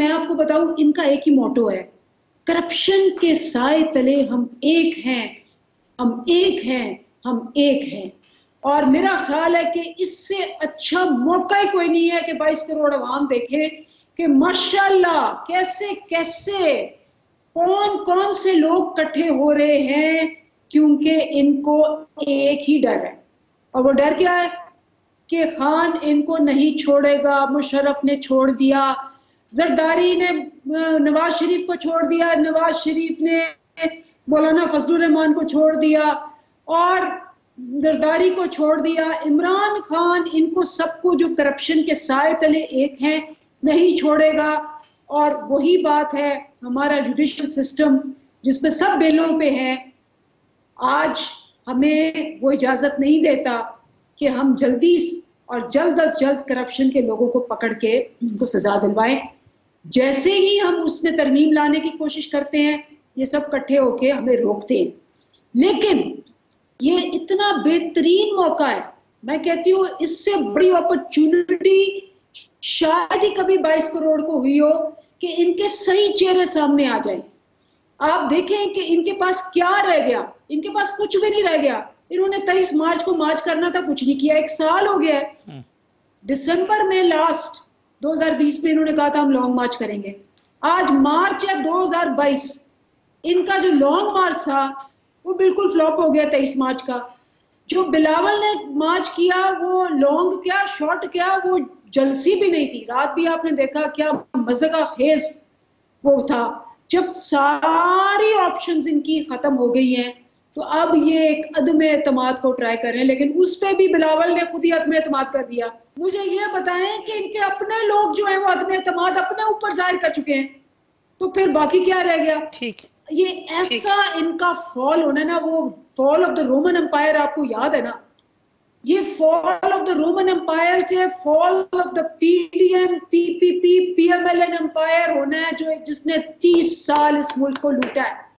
میں آپ کو بتاؤں ان کا ایک ہی موٹو ہے، کرپشن کے سائے تلے ہم ایک ہیں، ہم ایک ہیں، ہم ایک ہیں۔ اور میرا خیال ہے کہ اس سے اچھا موقع ہی کوئی نہیں ہے کہ 22 کروڑ عوام دیکھے کہ ماشاءاللہ کیسے کیسے کون کون سے لوگ کٹھے ہو رہے ہیں، کیونکہ ان کو ایک ہی ڈر ہے، اور وہ ڈر کیا ہے کہ خان ان کو نہیں چھوڑے گا، مشرف نے چھوڑ دیا، زرداری نے نواز شریف کو چھوڑ دیا، نواز شریف نے مولانا فضل الرحمان کو چھوڑ دیا اور زرداری کو چھوڑ دیا، عمران خان ان کو سب کو جو کرپشن کے سائے تلے ایک ہیں نہیں چھوڑے گا۔ اور وہی بات ہے ہمارا جوڈیشل سسٹم جس پہ سب بیلوں پہ ہے، آج ہمیں وہ اجازت نہیں دیتا کہ ہم جلدی اور جلد از جلد کرپشن کے لوگوں کو پکڑ کے ان کو سزا دلوائیں۔ جیسے ہی ہم اس میں ترمیم لانے کی کوشش کرتے ہیں یہ سب کٹھے ہو کے ہمیں روکتے ہیں، لیکن یہ اتنا بہترین موقع ہے، میں کہتی ہوں اس سے بڑی اپرچونٹی شاید ہی کبھی 22 کروڑ کو ہوئی ہو کہ ان کے صحیح چہرے سامنے آ جائیں۔ آپ دیکھیں کہ ان کے پاس کیا رہ گیا، ان کے پاس کچھ بھی نہیں رہ گیا۔ انہوں نے 23 مارچ کو مارچ کرنا تھا، کچھ نہیں کیا، 1 سال ہو گیا ہے۔ دسمبر میں لاسٹ 2020 میں انہوں نے کہا تھا ہم لانگ مارچ کریں گے، آج مارچ ہے 2022، ان کا جو لانگ مارچ تھا وہ بالکل فلاپ ہو گیا 23 مارچ کا۔ جو بلاول نے مارچ کیا وہ لانگ کیا شارٹ کیا، وہ جلسی بھی نہیں تھی، رات بھی آپ نے دیکھا کیا مزہ خیز وہ تھا۔ جب ساری آپشنز ان کی ختم ہو گئی ہیں تو اب یہ ایک عدم اعتماد کو ٹرائی کر رہے ہیں، لیکن اس پہ بھی بلاول نے خود ہی عدم اعتماد کر دیا۔ مجھے یہ بتائیں کہ ان کے اپنے لوگ جو ہیں وہ عدم اعتماد اپنے اوپر ظاہر کر چکے ہیں، تو پھر باقی کیا رہ گیا؟ ٹھیک، یہ ایسا ان کا فال ہونا نا، وہ fall of the Roman empire آپ کو یاد ہے نا، یہ fall of the Roman empire سے fall of the P D M P P P P M L N empire ہونا ہے، جو جس نے 30 سال اس ملک کو لوٹا ہے۔